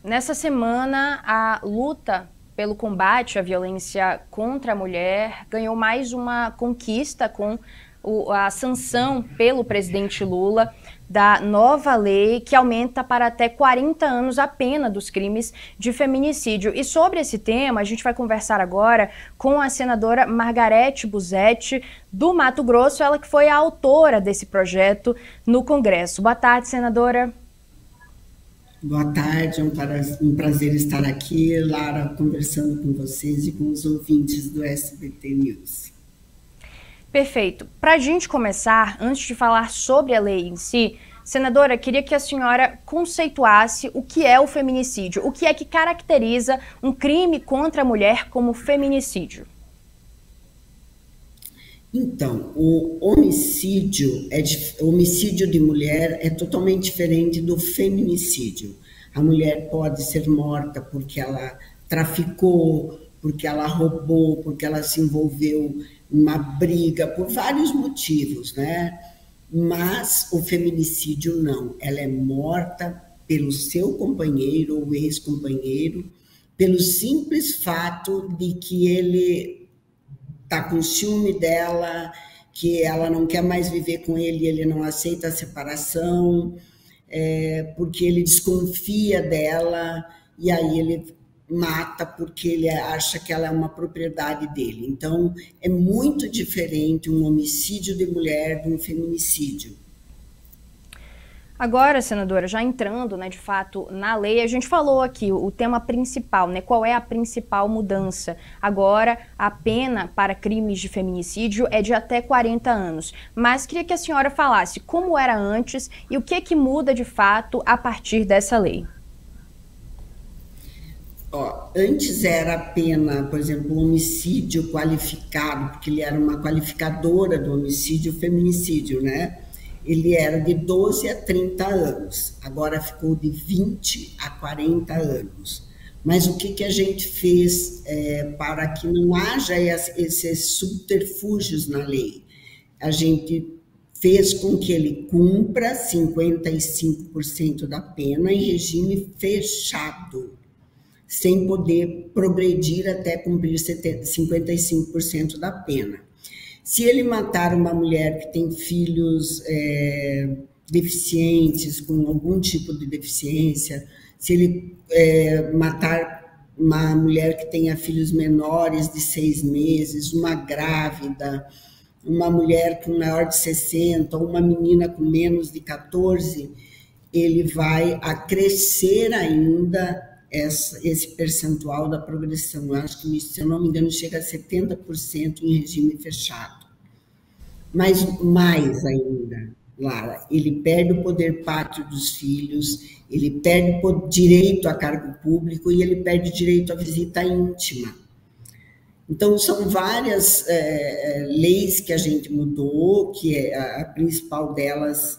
Nessa semana, a luta pelo combate à violência contra a mulher ganhou mais uma conquista com a sanção pelo presidente Lula da nova lei que aumenta para até 40 anos a pena dos crimes de feminicídio. E sobre esse tema, a gente vai conversar agora com a senadora Margarete Busetti, do Mato Grosso, ela que foi a autora desse projeto no Congresso. Boa tarde, senadora. Boa tarde, é um prazer estar aqui, Lara, conversando com vocês e com os ouvintes do SBT News. Perfeito. Para a gente começar, antes de falar sobre a lei em si, senadora, queria que a senhora conceituasse o que é o feminicídio, o que é que caracteriza um crime contra a mulher como feminicídio. Então, o homicídio de mulher é totalmente diferente do feminicídio. A mulher pode ser morta porque ela traficou, porque ela roubou, porque ela se envolveu em uma briga, por vários motivos, né? Mas o feminicídio não. Ela é morta pelo seu companheiro ou ex-companheiro, pelo simples fato de que ele está com ciúme dela, que ela não quer mais viver com ele, ele não aceita a separação, porque ele desconfia dela, e aí ele mata porque ele acha que ela é uma propriedade dele. Então, é muito diferente um homicídio de mulher de um feminicídio. Agora, senadora, já entrando, de fato, na lei, a gente falou aqui o tema principal, qual é a principal mudança. Agora, a pena para crimes de feminicídio é de até 40 anos. Mas queria que a senhora falasse como era antes e o que muda de fato a partir dessa lei. Antes era a pena, por exemplo, o homicídio qualificado, porque ele era uma qualificadora do homicídio, feminicídio, né? Ele era de 12 a 30 anos, agora ficou de 20 a 40 anos. Mas o que a gente fez para que não haja esses subterfúgios na lei? A gente fez com que ele cumpra 55% da pena em regime fechado, sem poder progredir até cumprir 55% da pena. Se ele matar uma mulher que tem filhos deficientes, com algum tipo de deficiência, se ele matar uma mulher que tenha filhos menores de 6 meses, uma grávida, uma mulher com maior de 60, ou uma menina com menos de 14, ele vai acrescer ainda esse percentual da progressão. Eu acho que, se eu não me engano, chega a 70% em regime fechado. Mas mais ainda, Lara, ele perde o poder pátrio dos filhos, ele perde o direito a cargo público e ele perde direito à visita íntima. Então, são várias leis que a gente mudou, que a principal delas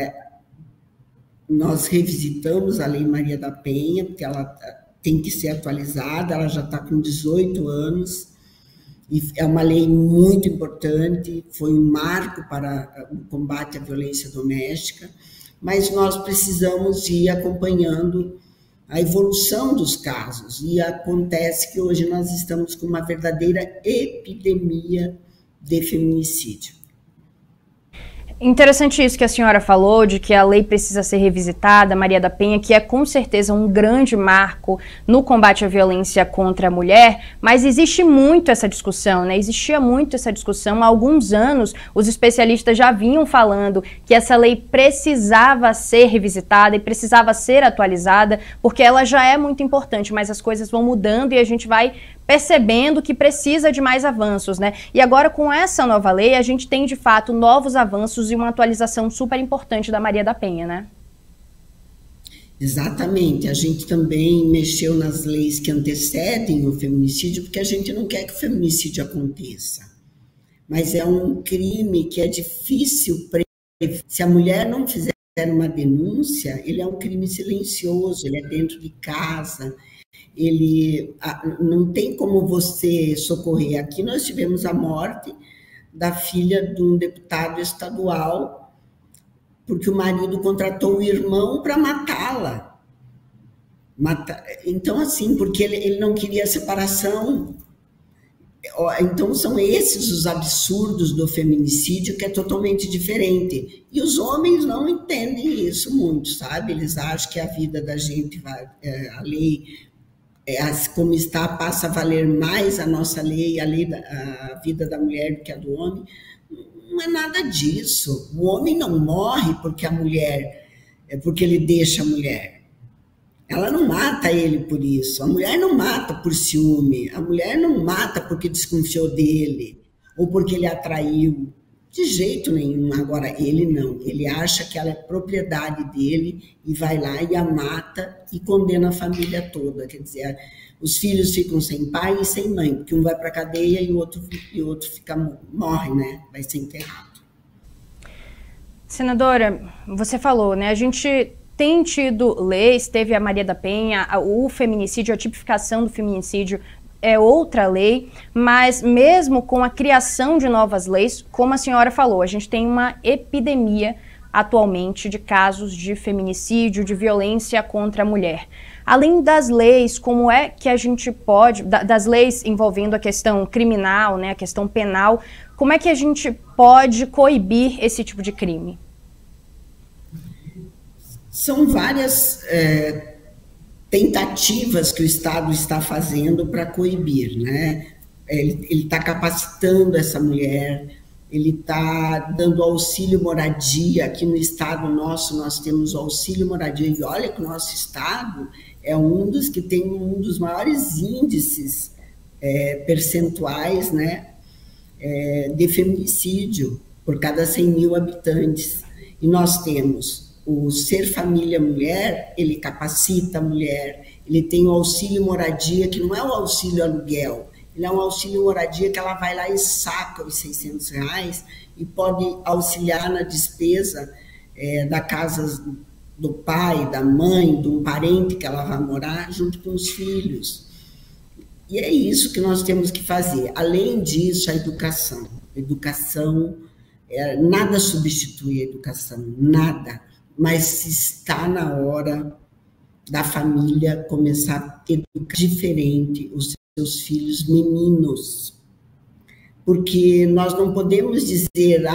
nós revisitamos a Lei Maria da Penha, porque ela tem que ser atualizada, ela já está com 18 anos, e é uma lei muito importante, foi um marco para o combate à violência doméstica, mas nós precisamos ir acompanhando a evolução dos casos, e acontece que hoje nós estamos com uma verdadeira epidemia de feminicídio. Interessante isso que a senhora falou, de que a lei precisa ser revisitada, Maria da Penha, que é com certeza um grande marco no combate à violência contra a mulher, mas existe muito essa discussão, Existia muito essa discussão. Há alguns anos, os especialistas já vinham falando que essa lei precisava ser revisitada e precisava ser atualizada, porque ela já é muito importante, mas as coisas vão mudando e a gente vai percebendo que precisa de mais avanços, E agora, com essa nova lei, a gente tem, de fato, novos avanços e uma atualização super importante da Maria da Penha, Exatamente. A gente também mexeu nas leis que antecedem o feminicídio, porque a gente não quer que o feminicídio aconteça. Mas é um crime que é difícil prever. Se a mulher não fizer uma denúncia, ele é um crime silencioso, ele é dentro de casa, ele não tem como você socorrer. Aqui nós tivemos a morte da filha de um deputado estadual, porque o marido contratou o irmão para matá-la. Então, assim, porque ele não queria separação. Então, são esses os absurdos do feminicídio, que é totalmente diferente. E os homens não entendem isso muito, sabe? Eles acham que a vida da gente vai, a lei, como está, passa a valer mais a nossa lei, a vida da mulher do que a do homem. Não é nada disso. O homem não morre porque a mulher, porque ele deixa a mulher. Ela não mata ele por isso. A mulher não mata por ciúme. A mulher não mata porque desconfiou dele ou porque ele atraiu. De jeito nenhum. Agora, ele não. Ele acha que ela é propriedade dele e vai lá e a mata e condena a família toda. Quer dizer, os filhos ficam sem pai e sem mãe, porque um vai para a cadeia e o outro morre, né? Vai ser enterrado. Senadora, você falou, né? A gente tem tido leis, teve a Maria da Penha, o feminicídio, a tipificação do feminicídio é outra lei, mas mesmo com a criação de novas leis, como a senhora falou, a gente tem uma epidemia atualmente de casos de feminicídio, de violência contra a mulher. Além das leis, como é que a gente pode, das leis envolvendo a questão criminal, né, a questão penal, como é que a gente pode coibir esse tipo de crime? São várias tentativas que o Estado está fazendo para coibir, né? Ele está capacitando essa mulher, ele está dando auxílio moradia. Aqui no Estado nosso nós temos o auxílio moradia, e olha que o nosso Estado é um dos que tem um dos maiores índices percentuais, né, de feminicídio por cada 100 mil habitantes. E nós temos o Ser Família Mulher, ele capacita a mulher, ele tem o auxílio moradia, que não é o auxílio aluguel, ele é um auxílio moradia que ela vai lá e saca os R$600 e pode auxiliar na despesa da casa do pai, da mãe, de um parente que ela vai morar, junto com os filhos. E é isso que nós temos que fazer. Além disso, a educação. Educação, nada substitui a educação, nada. Mas está na hora da família começar a educar diferente os seus filhos meninos. Porque nós não podemos dizer,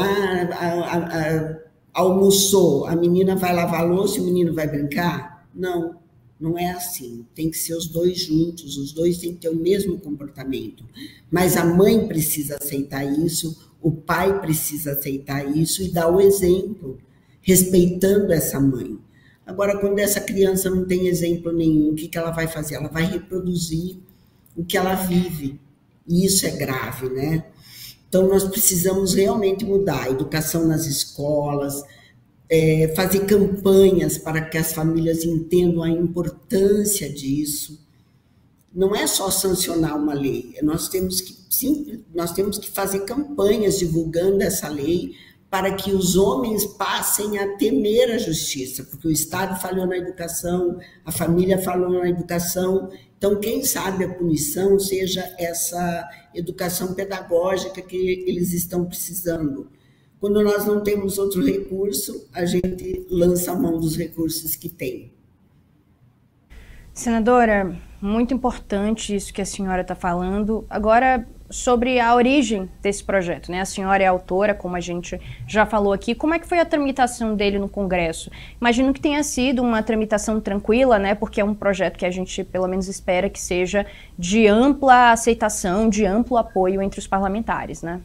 almoçou, a menina vai lavar a louça e o menino vai brincar. Não, não é assim. Tem que ser os dois juntos, os dois têm que ter o mesmo comportamento. Mas a mãe precisa aceitar isso, o pai precisa aceitar isso e dar o exemplo, respeitando essa mãe. Agora, quando essa criança não tem exemplo nenhum, o que ela vai fazer? Ela vai reproduzir o que ela vive. E isso é grave, né? Então, nós precisamos realmente mudar a educação nas escolas, fazer campanhas para que as famílias entendam a importância disso. Não é só sancionar uma lei, nós temos que fazer campanhas divulgando essa lei, para que os homens passem a temer a justiça, porque o Estado falhou na educação, a família falhou na educação. Então, quem sabe a punição seja essa educação pedagógica que eles estão precisando. Quando nós não temos outro recurso, a gente lança a mão dos recursos que tem. Senadora, muito importante isso que a senhora está falando. Agora, sobre a origem desse projeto, né? A senhora é autora, como a gente já falou aqui. Como é que foi a tramitação dele no Congresso? Imagino que tenha sido uma tramitação tranquila, né? Porque é um projeto que a gente, pelo menos, espera que seja de ampla aceitação, de amplo apoio entre os parlamentares, né?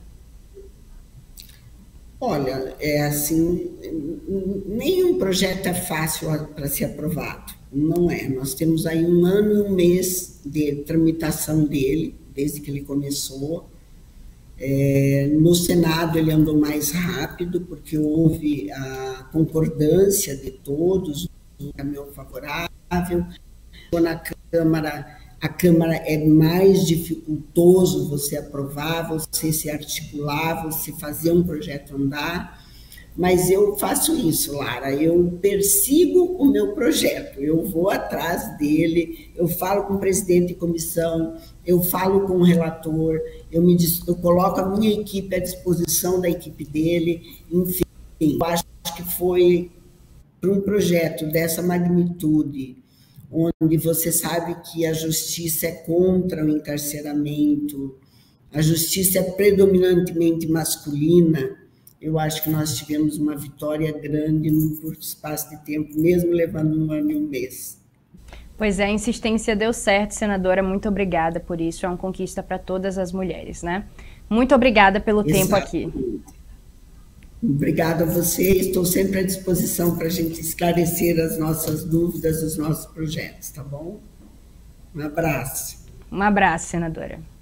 Olha, assim, nenhum projeto é fácil para ser aprovado, não é. Nós temos aí 1 ano e 1 mês de tramitação dele, desde que ele começou. No Senado ele andou mais rápido, porque houve a concordância de todos, um caminho favorável. Na Câmara, a Câmara é mais dificultoso você aprovar, você se articular, você fazer um projeto andar. Mas eu faço isso, Lara, eu persigo o meu projeto, eu vou atrás dele, eu falo com o presidente de comissão, eu falo com o relator, eu coloco a minha equipe à disposição da equipe dele, enfim, eu acho que foi para um projeto dessa magnitude, onde você sabe que a justiça é contra o encarceramento, a justiça é predominantemente masculina, eu acho que nós tivemos uma vitória grande num curto espaço de tempo, mesmo levando 1 ano e 1 mês. Pois é, a insistência deu certo, senadora, muito obrigada por isso, é uma conquista para todas as mulheres, né? Muito obrigada pelo tempo aqui. Obrigada a você, estou sempre à disposição para a gente esclarecer as nossas dúvidas, os nossos projetos, tá bom? Um abraço. Um abraço, senadora.